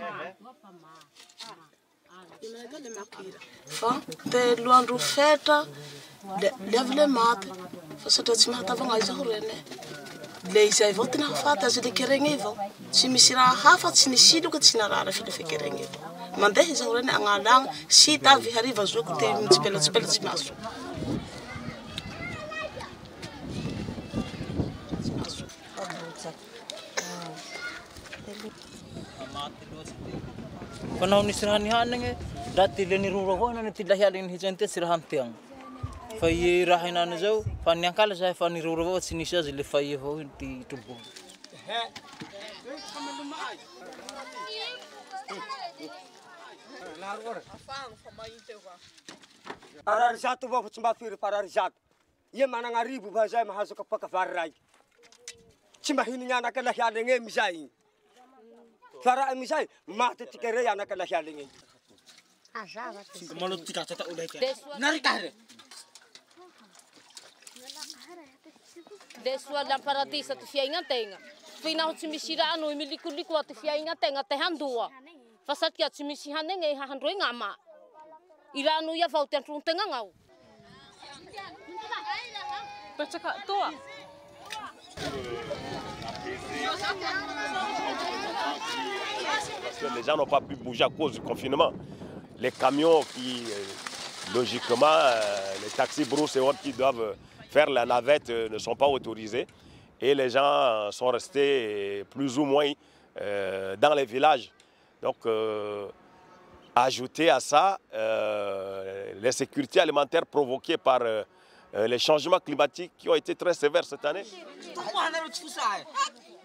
Te luandro feta leva le mate fa satria tsy mahatavagna izao reny le izay avao tena fata azy le keregny avao tsy misy raha hafa tsy nisiloka tsy narara file fekeregny avao mandeha izao reny agnalagna sy tavy hariva zoko te mitsipelatsipela tsy mahazo Panahon nisy raha nihanigny raty le niroro avao na ty lahialigny nihitsy tsy raha antiagna fa i raha hinany zao fa niankala zahay fa niroro avao tsy nisy azy le fay avao ty trobo Arary zato avao fa tsy mba firy fa arary zato ia managna arivo fa zay mahazo kapaka vary raiky tsy mahinigny anaka lahialigny emy zay fa raha amizay maty tikare anaka lahialigny Le soa paradisa ty fiaignan-tegna. Finaho tsy misy rano milikoliko aty fiaignan-tegna te handoa. Fa satria tsy misy hanigny hahandroegna ama. I rano ia avao ty antron-tegna gnao. Petraka toa. Parce que les gens n'ont pas pu bouger à cause du confinement. Les camions qui, logiquement, les taxis brousse et autres qui doivent faire la navette ne sont pas autorisés. Et les gens sont restés plus ou moins dans les villages. Donc, ajouter à ça les sécurités alimentaires provoquées par les changements climatiques qui ont été très sévères cette année.